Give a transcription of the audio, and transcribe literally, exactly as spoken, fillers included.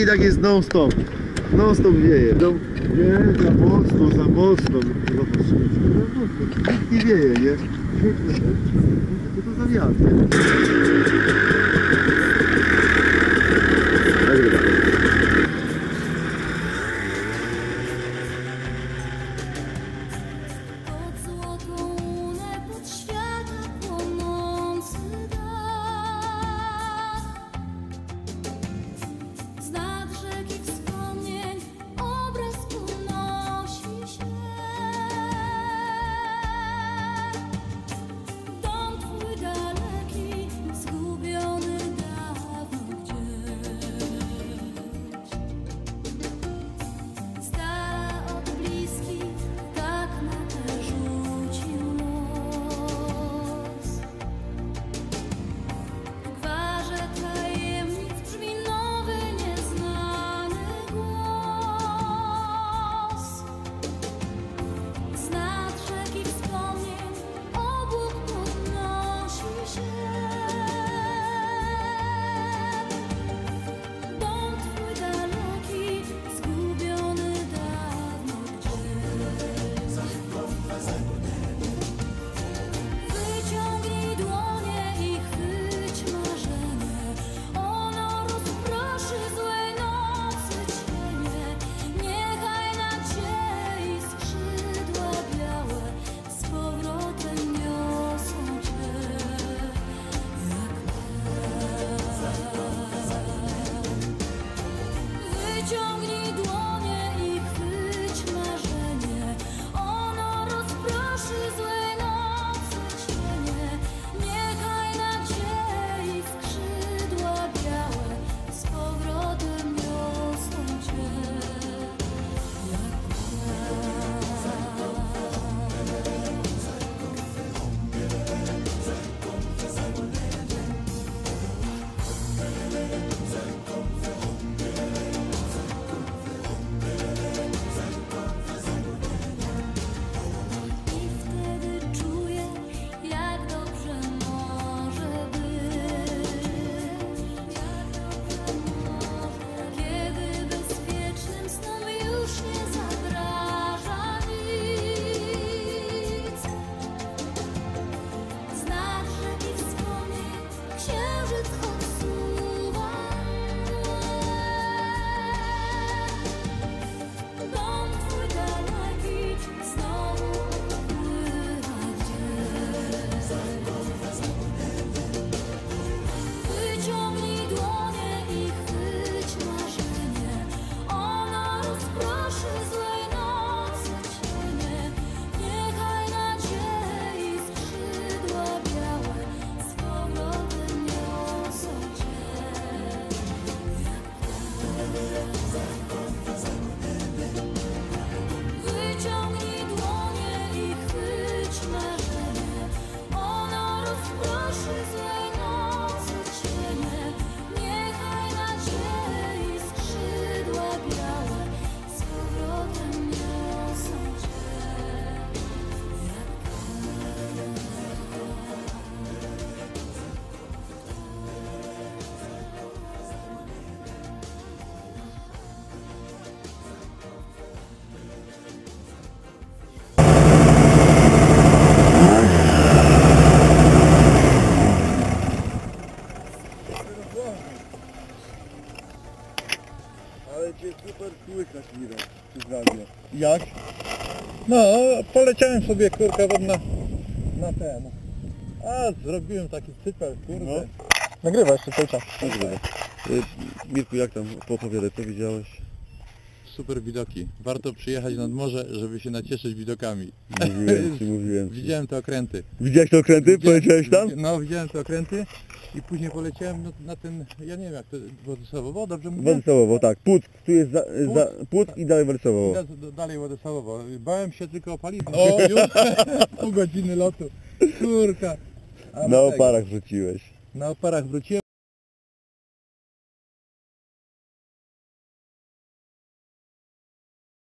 i tak jest non stop. Non stop wieje. No, nie, za mocno, za mocno. Zobacz, za mocno. Nic nie wieje, nie? Co to za wiatr, nie? Ale cię super słychać widać przez radio. Jak? No, poleciałem sobie kurka wodna na ten. A, zrobiłem taki cypel, kurde. No. Nagrywa jeszcze cały czas. Nagrywa. Mirku, jak tam opowiadaj, co widziałeś? Super widoki. Warto przyjechać nad morze, żeby się nacieszyć widokami. Mówiłem ci, mówiłem ci. Widziałem te okręty. Widziałeś te okręty? Widziałem, Poleciałeś tam? No, widziałem te okręty i później poleciałem na, na ten, ja nie wiem jak to, Władysławowo, dobrze mówię? Władysławowo, tak. Puck, tu jest za, za, Puck i dalej Władysławowo. Da, dalej Władysławowo. Bałem się tylko o paliwo. O, już pół godziny lotu. Kurka. A Na tego. oparach wrzuciłeś. Na oparach wróciłem.